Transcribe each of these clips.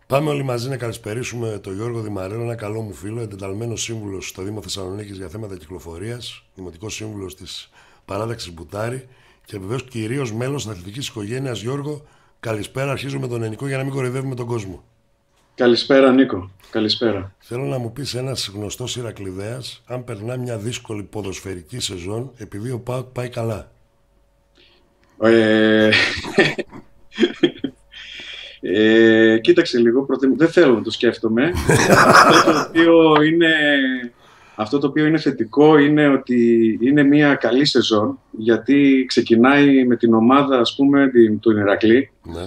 Πάμε όλοι μαζί να καλησπερίσουμε τον Γιώργο Δημαρέλο, ένα καλό μου φίλο, εντεταλμένο σύμβουλο στο Δήμο Θεσσαλονίκης για θέματα κυκλοφορίας, δημοτικό σύμβουλο της παράταξης Μπουτάρη και βεβαίως κυρίως μέλος της αθλητικής οικογένειας. Γιώργο, καλησπέρα. Αρχίζω με τον Ενικό για να μην κοροϊδεύουμε τον κόσμο. Καλησπέρα, Νίκο. Καλησπέρα. Θέλω να μου πεις ένας γνωστός Ηρακλειδέας αν περνά μια δύσκολη ποδοσφαιρική σεζόν επειδή ο ΠΑΟΚ πάει καλά. Κοίταξε λίγο, δεν θέλω να το σκέφτομαι. Αυτό το οποίο είναι θετικό είναι ότι είναι μια καλή σεζόν, γιατί ξεκινάει με την ομάδα, ας πούμε, του Ηρακλή. Ναι.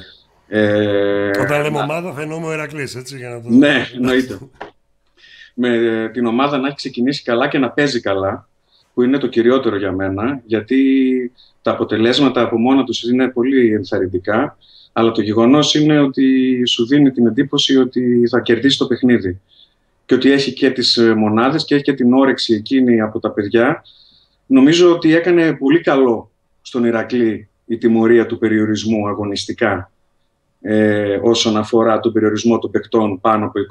Όταν λέμε ομάδα θα εννοούμε ο Ηρακλής, έτσι, για να το... Ναι, εννοείται. Με την ομάδα να έχει ξεκινήσει καλά και να παίζει καλά, που είναι το κυριότερο για μένα, γιατί τα αποτελέσματα από μόνα τους είναι πολύ ενθαρρυντικά, αλλά το γεγονός είναι ότι σου δίνει την εντύπωση ότι θα κερδίσει το παιχνίδι και ότι έχει και τις μονάδες και έχει και την όρεξη εκείνη από τα παιδιά. Νομίζω ότι έκανε πολύ καλό στον Ηρακλή η τιμωρία του περιορισμού αγωνιστικά, όσον αφορά τον περιορισμό των παικτών πάνω από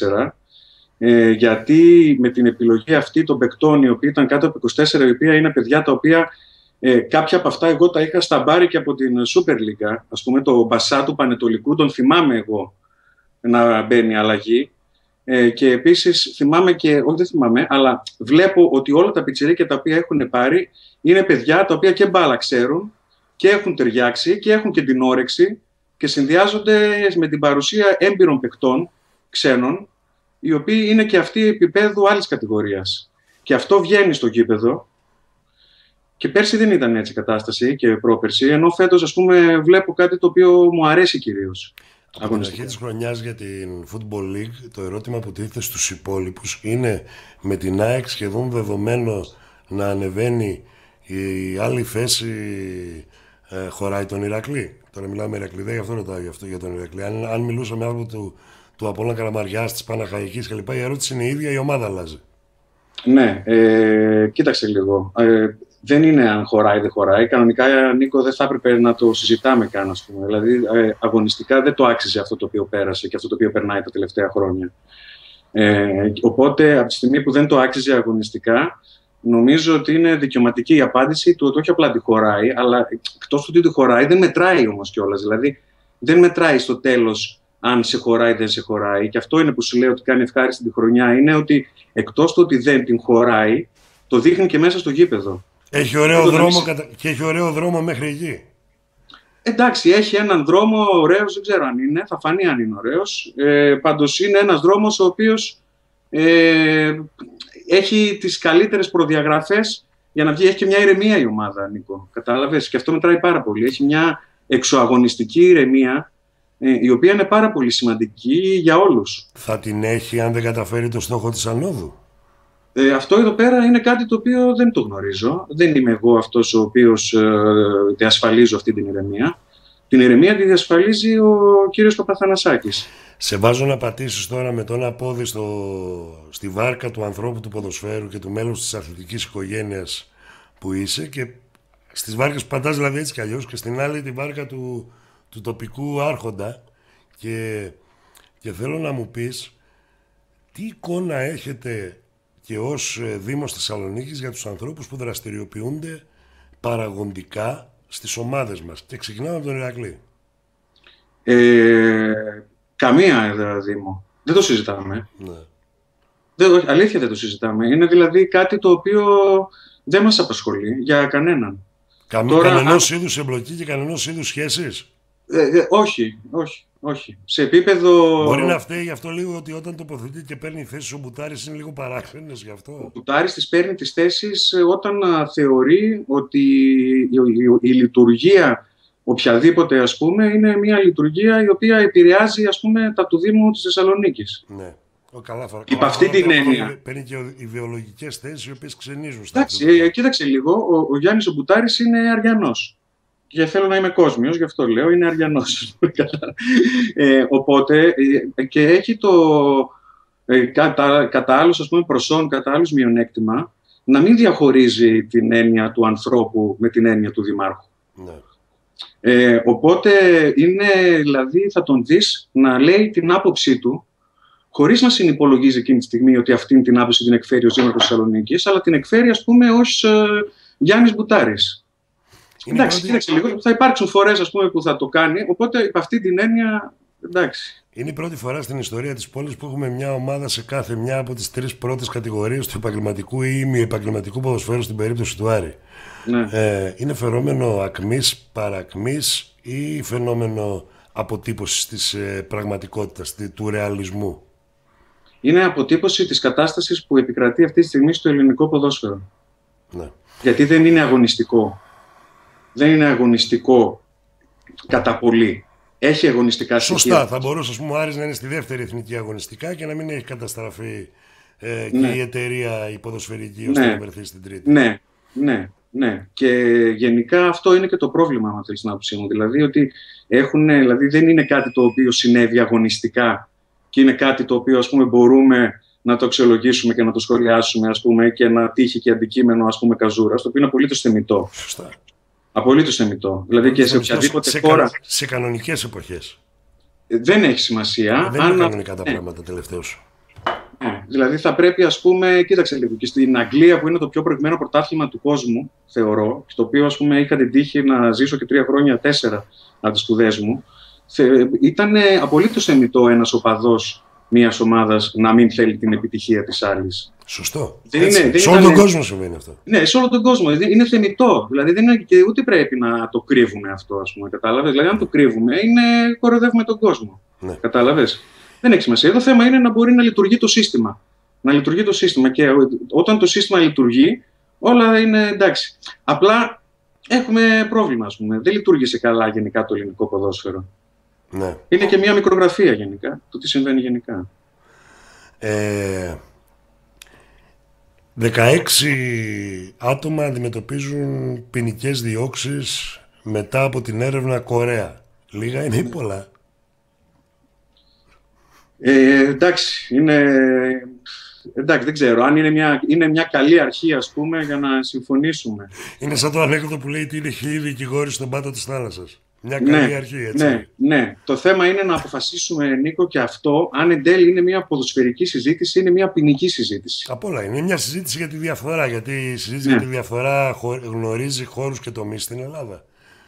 24, γιατί με την επιλογή αυτή των παικτών οι οποίοι ήταν κάτω από 24, οι οποίοι είναι παιδιά τα οποία κάποια από αυτά εγώ τα είχα στα μπάρι και από την Super League, ας πούμε το Μπασά του Πανετολικού, τον θυμάμαι εγώ να μπαίνει αλλαγή, και επίσης θυμάμαι και, όχι δεν θυμάμαι, αλλά βλέπω ότι όλα τα πιτσιρίκια τα οποία έχουν πάρει είναι παιδιά τα οποία και μπάλα ξέρουν και έχουν ταιριάξει και έχουν και την όρεξη και συνδυάζονται με την παρουσία έμπειρων παικτών ξένων, οι οποίοι είναι και αυτοί επίπεδου άλλης κατηγορίας. Και αυτό βγαίνει στο γήπεδο. Και πέρσι δεν ήταν έτσι η κατάσταση και πρόπερσι, ενώ φέτος, ας πούμε, βλέπω κάτι το οποίο μου αρέσει κυρίως. Από την αρχή της χρονιάς για την Football League, το ερώτημα που τίθεται στους υπόλοιπους είναι με την ΑΕΚ σχεδόν δεδομένο να ανεβαίνει η άλλη θέση, χωράει τον Ηρακλή. Τώρα μιλάμε Ηρακλήδα, γι' αυτό ρωτάω για τον Ηρακλή. Αν μιλούσαμε από του Απόλλωνα Καραμαριάς, της Παναχαϊκής κλπ. Η ερώτηση είναι η ίδια, η ομάδα αλλάζει. Ναι, κοίταξε λίγο. Δεν είναι αν χωράει ή δεν χωράει. Κανονικά, Νίκο, δεν θα έπρεπε να το συζητάμε καν, ας πούμε. Δηλαδή, αγωνιστικά δεν το άξιζε αυτό το οποίο πέρασε και αυτό το οποίο περνάει τα τελευταία χρόνια. Οπότε, από τη στιγμή που δεν το άξιζε αγωνιστικά, νομίζω ότι είναι δικαιωματική η απάντηση του ότι όχι απλά τη χωράει, αλλά εκτός του ότι τη χωράει, δεν μετράει όμως κιόλας. Δηλαδή, δεν μετράει στο τέλος αν σε χωράει ή δεν σε χωράει. Και αυτό είναι που σου λέω ότι κάνει ευχάριστη τη χρονιά. Είναι ότι εκτός του ότι δεν την χωράει, το δείχνει και μέσα στο γήπεδο. Έχει ωραίο δρόμο και έχει ωραίο δρόμο μέχρι εκεί. Εντάξει, έχει έναν δρόμο ωραίος, δεν ξέρω αν είναι, θα φανεί αν είναι ωραίος. Πάντως είναι ένας δρόμος ο οποίος έχει τις καλύτερες προδιαγραφές για να βγει. Έχει και μια ηρεμία η ομάδα, Νίκο. Κατάλαβες, και αυτό μετράει πάρα πολύ. Έχει μια εξωαγωνιστική ηρεμία, η οποία είναι πάρα πολύ σημαντική για όλους. Θα την έχει αν δεν καταφέρει το στόχο της ανόδου. Αυτό εδώ πέρα είναι κάτι το οποίο δεν το γνωρίζω. Δεν είμαι εγώ αυτός ο οποίος διασφαλίζω αυτή την ηρεμία. Την ηρεμία τη διασφαλίζει ο κύριος Παπαθανασάκης. Σε βάζω να πατήσεις τώρα με το ένα πόδι στη βάρκα του ανθρώπου του ποδοσφαίρου και του μέλους της αθλητικής οικογένειας που είσαι, και στις βάρκες που πατάς δηλαδή έτσι κι αλλιώς, και στην άλλη τη βάρκα του τοπικού άρχοντα, και θέλω να μου πεις τι εικόνα έχετε και ως Δήμος Θεσσαλονίκης για τους ανθρώπους που δραστηριοποιούνται παραγωγικά στις ομάδες μας. Και ξεκινάμε από τον Ηρακλή. Καμία Δήμο. Δεν το συζητάμε. Ναι. Αλήθεια δεν το συζητάμε. Είναι δηλαδή κάτι το οποίο δεν μας απασχολεί για κανέναν. Κανενός είδους εμπλοκή και κανενός είδους σχέσεις. Όχι. Σε επίπεδο... Μπορεί να φταίει γι' αυτό λίγο ότι όταν τοποθετεί και παίρνει θέσεις ο Μπουτάρης είναι λίγο παράξενες γι' αυτό. Ο Μπουτάρης τις παίρνει τις θέσεις όταν θεωρεί ότι η λειτουργία οποιαδήποτε, ας πούμε, είναι μια λειτουργία η οποία επηρεάζει, ας πούμε, τα του Δήμου της Θεσσαλονίκης. Ναι. Καλά, υπ' αυτή την έννοια. Παίρνει και ιδεολογικές θέσεις οι οποίες ξενίζουν. Εντάξει, κοίταξε λίγο, ο Γιάννης ο Μπουτάρης είναι Αριανός. Και θέλω να είμαι κόσμιος, γι' αυτό λέω, είναι Αριανός. Οπότε, και έχει κατά άλλους, ας πούμε, προσόν, κατά άλλους μειονέκτημα, να μην διαχωρίζει την έννοια του ανθρώπου με την έννοια του δημάρχου. Ναι. Οπότε είναι, δηλαδή, θα τον δεις να λέει την άποψή του, χωρίς να συνυπολογίζει εκείνη τη στιγμή ότι αυτήν την άποψη την εκφέρει ο Δήμαρχος Θεσσαλονίκης, αλλά την εκφέρει, ας πούμε, ως Γιάννης Μπουτάρης. Εντάξει, κοίταξε λίγο, θα υπάρξουν φορές, ας πούμε, που θα το κάνει, οπότε υπ' αυτή την έννοια, εντάξει. Είναι η πρώτη φορά στην ιστορία της πόλης που έχουμε μια ομάδα σε κάθε μια από τις 3 πρώτες κατηγορίες του επαγγελματικού ή μη επαγγελματικού ποδοσφαίρου στην περίπτωση του Άρη. Ναι. Είναι φαινόμενο ακμής, παρακμής ή φαινόμενο αποτύπωσης της πραγματικότητας, του ρεαλισμού? Είναι αποτύπωση της κατάστασης που επικρατεί αυτή τη στιγμή στο ελληνικό ποδόσφαιρο. Ναι. Γιατί δεν είναι αγωνιστικό. Δεν είναι αγωνιστικό κατά πολύ. Έχει αγωνιστικά στοιχεία. Σωστά. Θα μπορούσε, ας πούμε, ο Άρης να είναι στη δεύτερη εθνική αγωνιστικά και να μην έχει καταστραφεί και η εταιρεία η ποδοσφαιρική ώστε να βρεθεί στην τρίτη. Ναι. Και γενικά αυτό είναι και το πρόβλημα, αν θέλεις την άποψή μου. Δηλαδή, ότι δηλαδή δεν είναι κάτι το οποίο συνέβη αγωνιστικά και είναι κάτι το οποίο, ας πούμε, μπορούμε να το αξιολογήσουμε και να το σχολιάσουμε, ας πούμε, και να τύχει και αντικείμενο, ας πούμε, καζούρας, το οποίο είναι απολύτως θεμιτό. Σωστά. Απολύτως θεμιτό. Δηλαδή και σε οποιαδήποτε χώρα. Σε κανονικές εποχές. Δεν έχει σημασία. Δεν είναι κανονικά τα πράγματα τελευταίως. Δηλαδή θα πρέπει, ας πούμε, κοίταξε λίγο, και στην Αγγλία που είναι το πιο προηγμένο πρωτάθλημα του κόσμου, θεωρώ, στο οποίο, ας πούμε, είχα την τύχη να ζήσω και 3 χρόνια, 4 από τις σπουδές μου, ήταν απολύτως θεμιτό ένας οπαδός μιας ομάδας να μην θέλει την επιτυχία της άλλης. Σωστό. Σε όλο τον κόσμο συμβαίνει αυτό. Ναι, σε όλο τον κόσμο. Είναι θεμιτό. Δηλαδή δεν είναι, και ούτε πρέπει να το κρύβουμε αυτό, ας πούμε. Κατάλαβες. Δηλαδή, αν το κρύβουμε, κοροϊδεύουμε τον κόσμο. Ναι. Κατάλαβες. Δεν έχει σημασία. Το θέμα είναι να μπορεί να λειτουργεί το σύστημα. Να λειτουργεί το σύστημα. Και όταν το σύστημα λειτουργεί, όλα είναι εντάξει. Απλά έχουμε πρόβλημα, ας πούμε. Δεν λειτουργήσε καλά γενικά το ελληνικό ποδόσφαιρο. Ναι. Είναι και μια μικρογραφία γενικά, το τι συμβαίνει γενικά. 16 άτομα αντιμετωπίζουν ποινικές διώξεις μετά από την έρευνα Κορέα. Λίγα είναι ή πολλά? Εντάξει, εντάξει, δεν ξέρω. Αν είναι μια καλή αρχή, ας πούμε, για να συμφωνήσουμε. Είναι σαν το ανέκδοτο που λέει ότι είναι 1000 δικηγόροι στον πάτο της θάλασσας. Μια καλή αρχή, έτσι. Ναι. Το θέμα είναι να αποφασίσουμε, Νίκο, και αυτό, αν εν τέλει είναι μια ποδοσφαιρική συζήτηση, είναι μια ποινική συζήτηση. Απ' όλα. Είναι μια συζήτηση για τη διαφθορά. Γιατί η συζήτηση για τη διαφθορά γνωρίζει χώρους και τομείς στην Ελλάδα.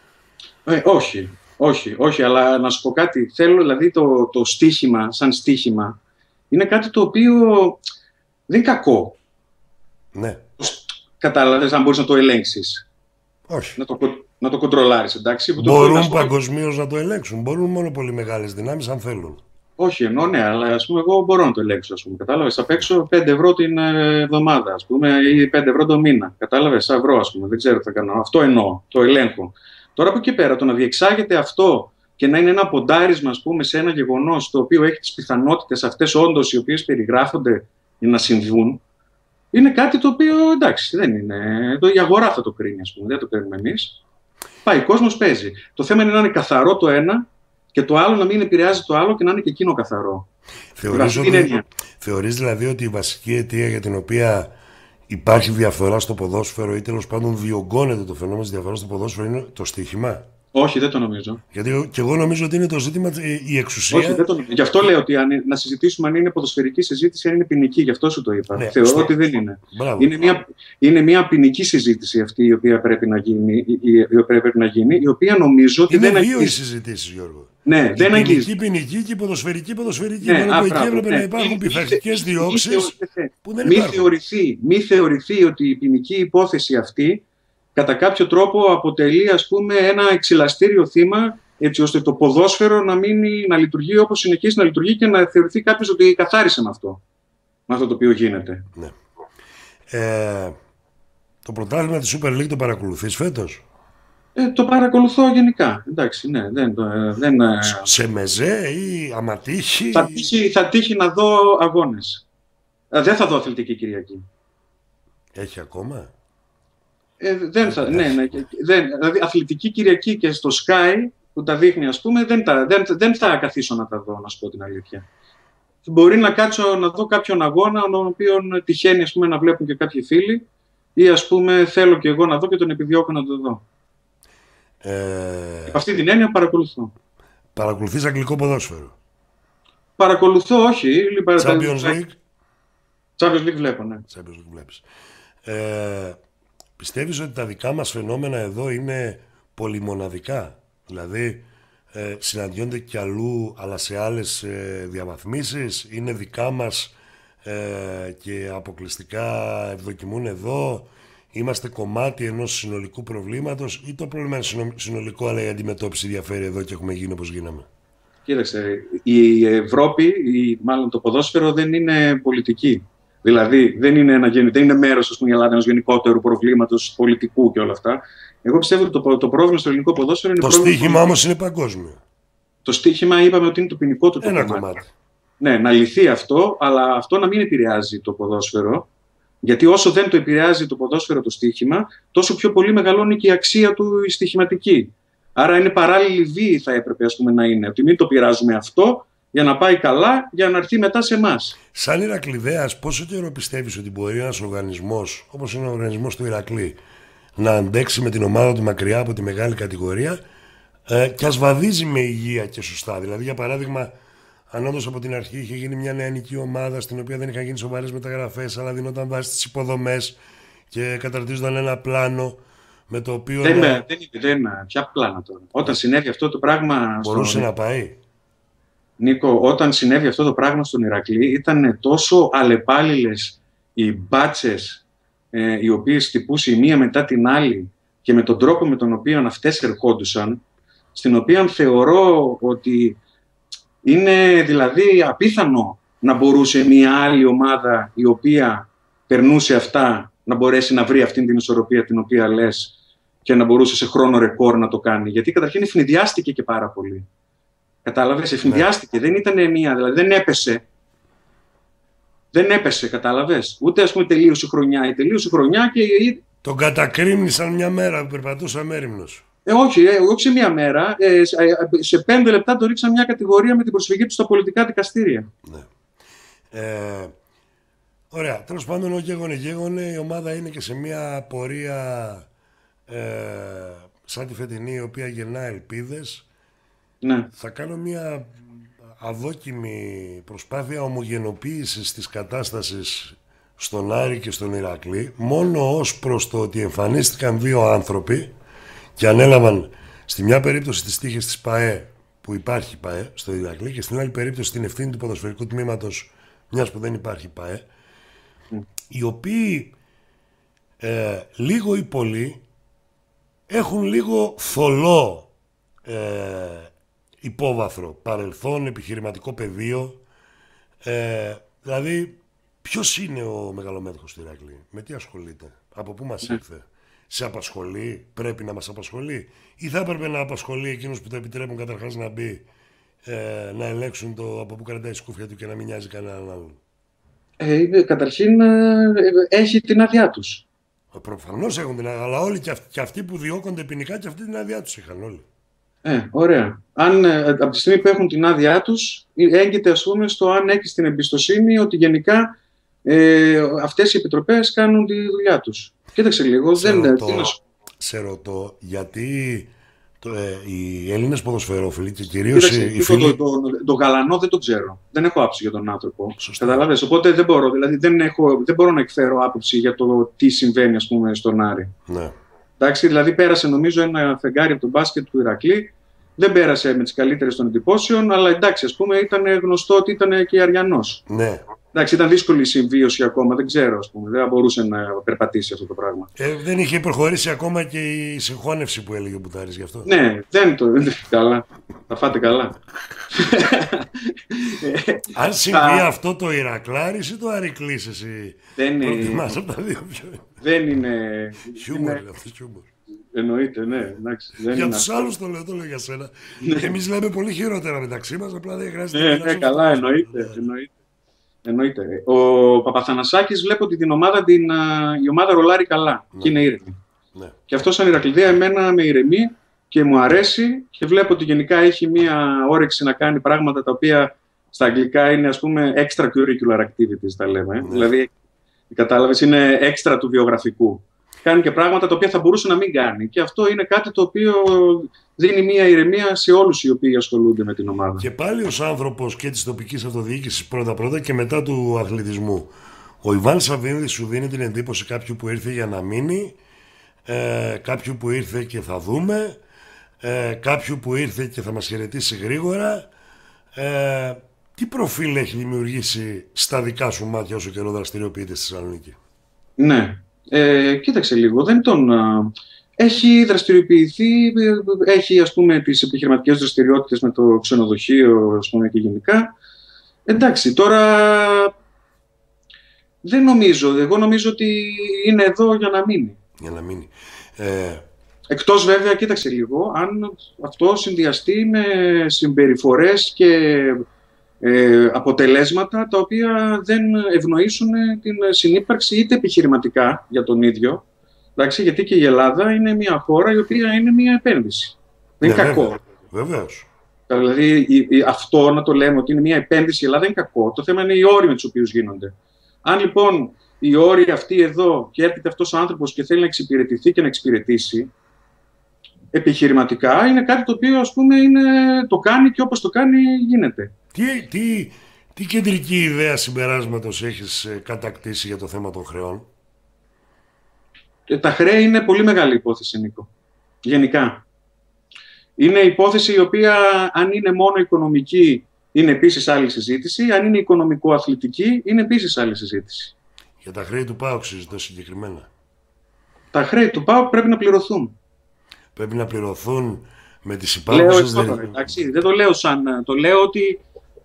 Όχι, αλλά να σου πω κάτι. Θέλω, δηλαδή, το στοίχημα, σαν στοίχημα, είναι κάτι το οποίο δεν είναι κακό. Ναι. Κατάλαβες, αν μπορείς να το ελέγξεις. Όχι. Να το κοντρολάρεις, εντάξει. Μπορούν παγκοσμίως να το ελέγξουν. Μπορούν μόνο πολύ μεγάλες δυνάμεις, αν θέλουν. Όχι, ναι, αλλά ας πούμε, εγώ μπορώ να το ελέγξω. Κατάλαβες, θα παίξω 5 ευρώ την εβδομάδα, ας πούμε, ή 5 ευρώ το μήνα. Κατάλαβες, ευρώ, ας πούμε. Δεν ξέρω τι θα κάνω. Αυτό εννοώ, το ελέγχω. Τώρα από εκεί πέρα, το να διεξάγεται αυτό και να είναι ένα ποντάρισμα, ας πούμε, σε ένα γεγονός το οποίο έχει τις πιθανότητες αυτές όντως οι οποίες περιγράφονται για να συμβούν, είναι κάτι το οποίο, εντάξει, δεν είναι. Η αγορά θα το κρίνει, ας πούμε, δεν το κρίνουμε εμείς. Πάει, ο κόσμος παίζει. Το θέμα είναι να είναι καθαρό το ένα και το άλλο να μην επηρεάζει το άλλο και να είναι και εκείνο καθαρό. Θεωρείς δηλαδή ότι η βασική αιτία για την οποία υπάρχει διαφθορά στο ποδόσφαιρο ή τέλος πάντων διωγγώνεται το φαινόμενο της διαφθοράς στο ποδόσφαιρο είναι το στοίχημα? Όχι, δεν το νομίζω. Γιατί και εγώ νομίζω ότι είναι το ζήτημα η εξουσία. Όχι, δεν το νομίζω. Γι' αυτό λέω ότι να συζητήσουμε αν είναι ποδοσφαιρική συζήτηση, αν είναι ποινική. Γι' αυτό σου το είπα. Ναι, θεωρώ ότι δεν είναι. Μπράβο. Είναι μια ποινική συζήτηση αυτή η οποία πρέπει να γίνει, η οποία νομίζω ότι είναι δεν δύο οι συζητήσεις, Γιώργο. Ναι, η δεν αγγίζει. Ποινική και η ποδοσφαιρική. Ναι, μόνο που εκεί έπρεπε να υπάρχουν πειθαρχικές διώξεις που δεν υπάρχουν. Μη θεωρηθεί ότι η ποινική υπόθεση αυτή κατά κάποιο τρόπο αποτελεί, ας πούμε, ένα εξυλαστήριο θύμα, έτσι ώστε το ποδόσφαιρο να λειτουργεί όπως συνεχίζει να λειτουργεί και να θεωρηθεί κάποιος ότι καθάρισε με αυτό το οποίο γίνεται. Ναι. Το πρωτάθλημα της Super League το παρακολουθείς φέτος? Το παρακολουθώ γενικά. Εντάξει, ναι. Σε μεζέ ή άμα τύχει? Θα τύχει να δω αγώνες. Δεν θα δω Αθλητική Κυριακή. Έχει ακόμα? Δηλαδή Αθλητική Κυριακή και στο Sky που τα δείχνει, ας πούμε, δεν θα καθίσω να τα δω, να σου πω την αλήθεια. Μπορεί να κάτσω να δω κάποιον αγώνα, τον οποίο τυχαίνει, ας πούμε, να βλέπουν και κάποιοι φίλοι, ή, ας πούμε, θέλω και εγώ να δω και τον επιδιώκω να το δω. Από αυτή την έννοια παρακολουθώ. Παρακολουθείς αγγλικό ποδόσφαιρο? Παρακολουθώ, όχι. Champions League. Champions League βλέπω, ναι. Champions League βλέπεις. Πιστεύεις ότι τα δικά μας φαινόμενα εδώ είναι πολυμοναδικά? Δηλαδή συναντιόνται κι αλλού, αλλά σε άλλες διαβαθμίσεις? Είναι δικά μας και αποκλειστικά ευδοκιμούν εδώ? Είμαστε κομμάτι ενός συνολικού προβλήματος, ή το πρόβλημα είναι συνολικό, αλλά η αντιμετώπιση διαφέρει εδώ και έχουμε γίνει όπως γίναμε? Κοίταξε, η Ευρώπη, μάλλον το ποδόσφαιρο, δεν είναι πολιτική. Δηλαδή, δεν είναι μέρος, η Ελλάδα, ενός γενικότερου προβλήματος πολιτικού και όλα αυτά. Εγώ πιστεύω ότι το πρόβλημα στο ελληνικό ποδόσφαιρο είναι. Το στίχημα όμως είναι παγκόσμιο. Το στίχημα, είπαμε ότι είναι το ποινικό του ένα κομμάτι. Ναι, να λυθεί αυτό, αλλά αυτό να μην επηρεάζει το ποδόσφαιρο. Γιατί όσο δεν το επηρεάζει το ποδόσφαιρο το στίχημα, τόσο πιο πολύ μεγαλώνει και η αξία του η στοιχηματική. Άρα είναι παράλληλη βίη, θα έπρεπε, ας πούμε, να είναι. Ότι μην το πειράζουμε αυτό για να πάει καλά, για να έρθει μετά σε εμάς. Σαν Ηρακλειδέας, πόσο καιρό πιστεύεις ότι μπορεί ένας οργανισμός, όπως είναι ο οργανισμός του Ηρακλή, να αντέξει με την ομάδα του μακριά από τη μεγάλη κατηγορία και ας βαδίζει με υγεία και σωστά? Δηλαδή, για παράδειγμα, αν όντως από την αρχή είχε γίνει μια νεανική ομάδα στην οποία δεν είχαν γίνει σοβαρές μεταγραφές, αλλά δινόταν βάση στις υποδομές και καταρτίζονταν ένα πλάνο με το οποίο. Ποια πλάνα τώρα? Όταν συνέβη αυτό το πράγμα. Μπορούσε να πάει. Νίκο, όταν συνέβη αυτό το πράγμα στον Ηρακλή, ήταν τόσο αλλεπάλληλες οι μπάτσες οι οποίες χτυπούσε η μία μετά την άλλη και με τον τρόπο με τον οποίο αυτές ερχόντουσαν, στην οποία θεωρώ ότι είναι δηλαδή απίθανο να μπορούσε μια άλλη ομάδα η οποία περνούσε αυτά να μπορέσει να βρει αυτή την ισορροπία την οποία λες και να μπορούσε σε χρόνο ρεκόρ να το κάνει. Γιατί καταρχήν ευνηδιάστηκε και πάρα πολύ. Κατάλαβες, ευνηδιάστηκε. Δεν ήταν μία, δηλαδή δεν έπεσε. Δεν έπεσε, κατάλαβες. Ούτε ας πούμε τελείωσε χρονιά. Τελείωσε χρονιά και. Τον κατακρίμνησαν μια μέρα που περπατούσε αμέριμνος. Όχι σε μια μέρα. Σε 5 λεπτά το ρίξαν μια κατηγορία με την προσφυγή του στα πολιτικά δικαστήρια. Ναι. Ωραία. Τέλος πάντων, ο γέγονε, η ομάδα είναι και σε μια πορεία σαν τη φετινή, η οποία γεννά ελπίδες. Ναι. Θα κάνω μια αδόκιμη προσπάθεια ομογενοποίησης της κατάστασης στον Άρη και στον Ηρακλή, μόνο ως προς το ότι εμφανίστηκαν δύο άνθρωποι και ανέλαβαν στη μια περίπτωση τις τύχες της ΠΑΕ, που υπάρχει ΠΑΕ στο Ηρακλή, και στην άλλη περίπτωση την ευθύνη του ποδοσφαιρικού τμήματος, μιας που δεν υπάρχει ΠΑΕ, οι οποίοι λίγο ή πολύ έχουν λίγο θολό υπόβαθρο, παρελθόν, επιχειρηματικό πεδίο. Δηλαδή, ποιος είναι ο μεγαλομέτωχος του Ηρακλή, με τι ασχολείται, από πού μας ήρθε, σε απασχολεί, πρέπει να μας απασχολεί, ή θα έπρεπε να απασχολεί εκείνους που το επιτρέπουν καταρχάς να μπει, να ελέγξουν το από πού κρατάει η σκούφια του και να μην νοιάζει κανέναν άλλον? Καταρχήν έχει την άδειά τους. Προφανώς έχουν την άδεια, αλλά όλοι και αυτοί που διώκονται ποινικά και αυτοί την άδειά τους είχαν όλοι. Ωραία. Αν από τη στιγμή που έχουν την άδειά τους, έγκυται, ας πούμε, στο αν έχεις την εμπιστοσύνη ότι αυτές οι επιτροπές κάνουν τη δουλειά τους. Κοίταξε λίγο. Σε ρωτώ, γιατί οι Έλληνες ποδοσφαιρόφιλοι και κυρίως οι φίλοι. Το γαλανό δεν το ξέρω. Δεν έχω άποψη για τον άνθρωπο. Καταλαβαίνεις. Οπότε δεν μπορώ. Δηλαδή δεν μπορώ να εκφέρω άποψη για το τι συμβαίνει, ας πούμε, στον Άρη. Ναι. Εντάξει, δηλαδή πέρασε νομίζω ένα φεγγάρι από τον μπάσκετ του Ηρακλή. Δεν πέρασε με τις καλύτερες των εντυπώσεων, αλλά εντάξει, ας πούμε, ήταν γνωστό ότι ήταν και Αριανός. Ναι. Εντάξει, ήταν δύσκολη η συμβίωση ακόμα, δεν ξέρω, ας πούμε. Δεν μπορούσε να περπατήσει αυτό το πράγμα. Δεν είχε προχωρήσει ακόμα και η συγχώνευση που έλεγε ο Μπουτάρης γι' αυτό. Ναι, καλά. Θα φάτε καλά. Αν συμβεί αυτό, το Ηρακλάρης ή το Αρικλής, εσύ προτιμάς από τα δύο πιο? Δεν είναι. Χιούμορ, αυτό χιούμορ. Εννοείται, ναι. Εντάξει, για τους άλλους το λέω για σένα. Εμείς λέμε πολύ χειρότερα μεταξύ μας, απλά δεν χρειάζεται. Ναι, καλά, εννοείται. Ο Παπαθανασάκης βλέπω ότι η ομάδα ρολάρει καλά και είναι ήρεμη. Ναι. Και αυτό σαν Ηρακλειδέα εμένα με ηρεμεί και μου αρέσει και βλέπω ότι γενικά έχει μία όρεξη να κάνει πράγματα τα οποία στα αγγλικά είναι, ας πούμε, extracurricular activities, τα λέμε. Ναι. Δηλαδή, κατάλαβες, είναι έξτρα του βιογραφικού. κάνει και πράγματα τα οποία θα μπορούσε να μην κάνει. Και αυτό είναι κάτι το οποίο δίνει μια ηρεμία σε όλους οι οποίοι ασχολούνται με την ομάδα. Και πάλι ως άνθρωπος και της τοπικής αυτοδιοίκησης πρώτα-πρώτα και μετά του αθλητισμού. Ο Ιβάν Σαββίδης σου δίνει την εντύπωση κάποιου που ήρθε για να μείνει, κάποιου που ήρθε και θα δούμε, κάποιου που ήρθε και θα μας χαιρετήσει γρήγορα. Τι προφίλ έχει δημιουργήσει στα δικά σου μάτια όσο καιρό δραστηριοποιείται στη Θεσσαλονίκη? Ναι, κοίταξε λίγο, δεν τον... Έχει δραστηριοποιηθεί, έχει ας πούμε τις επιχειρηματικές δραστηριότητες με το ξενοδοχείο ας πούμε και γενικά. Εντάξει, τώρα δεν νομίζω, εγώ νομίζω ότι είναι εδώ για να μείνει. Για να μείνει. Εκτός βέβαια, κοίταξε λίγο, αν αυτό συνδυαστεί με συμπεριφορές και αποτελέσματα τα οποία δεν ευνοήσουν την συνύπαρξη είτε επιχειρηματικά για τον ίδιο, εντάξει, γιατί και η Ελλάδα είναι μια χώρα η οποία είναι μια επένδυση. Δεν είναι κακό. Βεβαίως. Δηλαδή αυτό να το λέμε ότι είναι μια επένδυση η Ελλάδα είναι κακό. Το θέμα είναι οι όροι με τους οποίους γίνονται. Αν λοιπόν οι όροι αυτοί εδώ και έρχεται αυτός ο άνθρωπος και θέλει να εξυπηρετηθεί και να εξυπηρετήσει, επιχειρηματικά είναι κάτι το οποίο ας πούμε το κάνει και όπως το κάνει γίνεται. Τι κεντρική ιδέα συμπεράσματος έχεις κατακτήσει για το θέμα των χρεών? Τα χρέη είναι πολύ μεγάλη υπόθεση, Νίκο. Γενικά. Είναι υπόθεση η οποία αν είναι μόνο οικονομική είναι επίσης άλλη συζήτηση. Αν είναι οικονομικό-αθλητική είναι επίσης άλλη συζήτηση. Για τα χρέη του ΠΑΟΚ συζητώ συγκεκριμένα. Τα χρέη του ΠΑΟΚ πρέπει να πληρωθούν. Πρέπει να πληρωθούν με τις υπάρχουσες... Δεν το λέω σαν... Το λέω ότι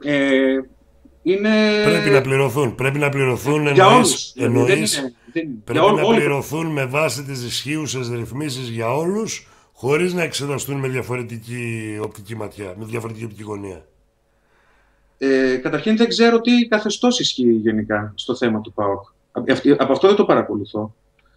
είναι... Πρέπει να πληρωθούν για όλους. Πρέπει να πληρωθούν με βάση τις ισχύουσες ρυθμίσεις για όλους, χωρίς να εξεταστούν με διαφορετική οπτική ματιά, με διαφορετική οπτική γωνία. Καταρχήν δεν ξέρω τι καθεστώς ισχύει γενικά στο θέμα του ΠΑΟΚ. Από αυτό δεν το παρακολουθώ.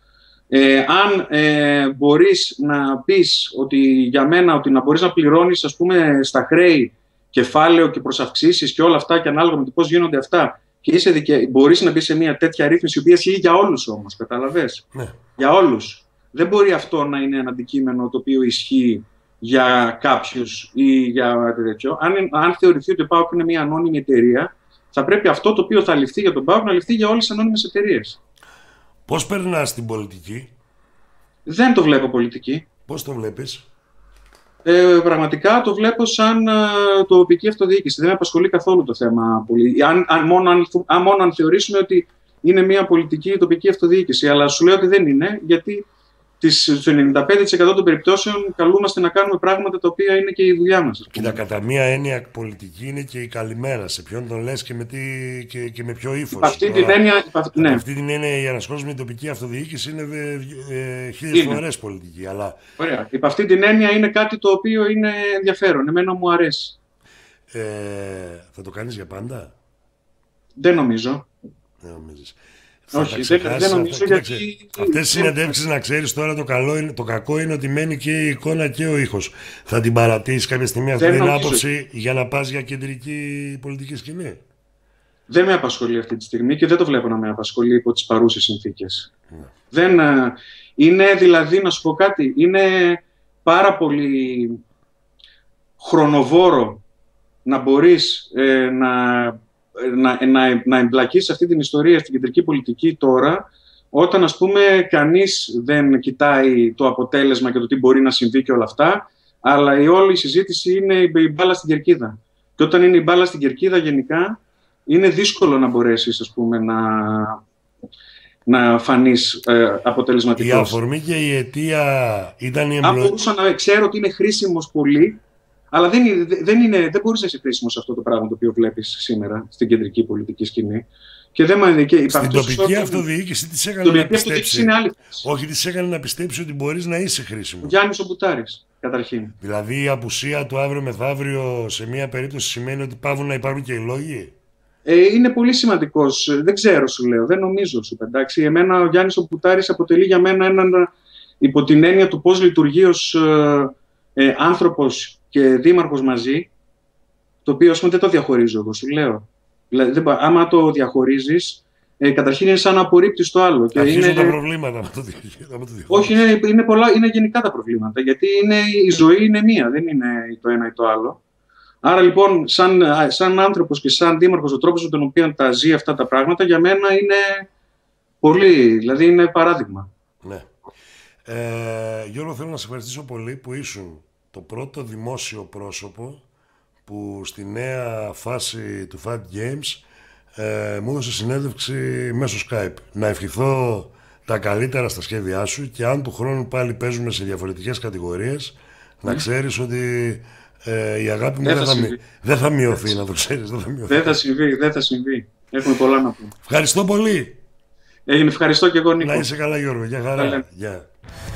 Αν μπορείς να πεις ότι για μένα ότι να μπορείς να πληρώνεις ας πούμε στα χρέη κεφάλαιο και προσαυξήσεις και όλα αυτά και ανάλογα με το πώς γίνονται αυτά και μπορείς να μπει σε μια τέτοια ρύθμιση η οποία ισχύει για όλους όμως, κατάλαβες. Ναι. Για όλους. Δεν μπορεί αυτό να είναι ένα αντικείμενο το οποίο ισχύει για κάποιους ή για τέτοιο. Αν θεωρηθεί ότι ο ΠΑΟΚ είναι μια ανώνυμη εταιρεία, θα πρέπει αυτό το οποίο θα ληφθεί για τον ΠΑΟΚ να ληφθεί για όλες τις ανώνυμες εταιρείες. Πώς περνάς την πολιτική? Δεν το βλέπω πολιτική. Πώς το βλέπεις? Πραγματικά το βλέπω σαν τοπική αυτοδιοίκηση. Δεν με απασχολεί καθόλου το θέμα. Μόνο αν θεωρήσουμε ότι είναι μια πολιτική τοπική αυτοδιοίκηση. Αλλά σου λέω ότι δεν είναι, γιατί στο 95% των περιπτώσεων καλούμαστε να κάνουμε πράγματα τα οποία είναι και η δουλειά μας. Κοίτα, κατά μία έννοια πολιτική είναι και η καλημέρα. Σε ποιον τον λες και με ποιο ύφος. Αυτή την έννοια η ανασκόσμενη τοπική αυτοδιοίκηση είναι χίλιες φορές πολιτική. Αλλά... Ωραία. Υπ' αυτή την έννοια είναι κάτι το οποίο είναι ενδιαφέρον. Εμένα μου αρέσει. Θα το κάνεις για πάντα? Δεν νομίζω. Δεν νομίζεις? Όχι, δεν νομίζω γιατί... Αυτές τις συνεντεύξεις, να ξέρεις τώρα, το κακό είναι ότι μένει και η εικόνα και ο ήχος. Θα την παρατήσεις κάποια στιγμή αυτή την άποψη για να πας για κεντρική πολιτική σκηνή? Δεν με απασχολεί αυτή τη στιγμή και δεν το βλέπω να με απασχολεί υπό τις παρούσες συνθήκες. Είναι δηλαδή, να σου πω κάτι, είναι πάρα πολύ χρονοβόρο να μπορείς να εμπλακείς σε αυτή την ιστορία στην κεντρική πολιτική τώρα, όταν ας πούμε κανείς δεν κοιτάει το αποτέλεσμα και το τι μπορεί να συμβεί και όλα αυτά, αλλά η όλη η συζήτηση είναι η μπάλα στην κερκίδα. Και όταν είναι η μπάλα στην κερκίδα γενικά, είναι δύσκολο να μπορέσεις ας πούμε να φανείς αποτελεσματικός. Η αφορμή και η αιτία ήταν η εμπλοκή. Αν μπορούσα να ξέρω ότι είναι χρήσιμος πολύ, αλλά δεν μπορείς να είσαι χρήσιμο σε αυτό το πράγμα το οποίο βλέπεις σήμερα στην κεντρική πολιτική σκηνή. Και στην τοπική αυτοδιοίκηση τις έκανε να πιστέψει. Όχι, τις έκανε να πιστέψει ότι μπορείς να είσαι χρήσιμο. Γιάννης ο Μπουτάρης, καταρχήν. Δηλαδή η απουσία του αύριο μεθαύριο σε μια περίπτωση σημαίνει ότι πάβουν να υπάρχουν και οι λόγοι. Είναι πολύ σημαντικός. Δεν ξέρω, σου λέω. Δεν νομίζω, σου εντάξει. Εμένα ο Γιάννης ο Μπουτάρης αποτελεί για μένα έναν υπό την έννοια του πώς λειτουργεί ως άνθρωπος και δήμαρχος μαζί, το οποίο ας πούμε δεν το διαχωρίζω εγώ, σου λέω. Δηλαδή, άμα το διαχωρίζεις, καταρχήν είναι σαν να απορρίπτει το άλλο. Και αρχίζουν τα προβλήματα. Όχι, είναι πολλά, είναι γενικά τα προβλήματα. Γιατί η ζωή είναι μία, δεν είναι το ένα ή το άλλο. Άρα λοιπόν, σαν άνθρωπος και σαν δήμαρχος, ο τρόπος με τον οποίο τα ζει αυτά τα πράγματα για μένα είναι πολύ, δηλαδή είναι παράδειγμα. Ναι. Γιώργο, θέλω να σε ευχαριστήσω πολύ που ήσουν το πρώτο δημόσιο πρόσωπο που στη νέα φάση του Fat Games μου έδωσε συνέντευξη μέσω Skype. Να ευχηθώ τα καλύτερα στα σχέδιά σου και αν του χρόνου πάλι παίζουμε σε διαφορετικές κατηγορίες, να ξέρεις ότι η αγάπη μου δεν θα μειωθεί, να το ξέρεις. Δεν θα συμβεί. Έχουμε πολλά να πούμε. Ευχαριστώ πολύ. Ευχαριστώ και εγώ, Νίκο. Να είσαι καλά, Γιώργο. Γεια χαρά. Γεια.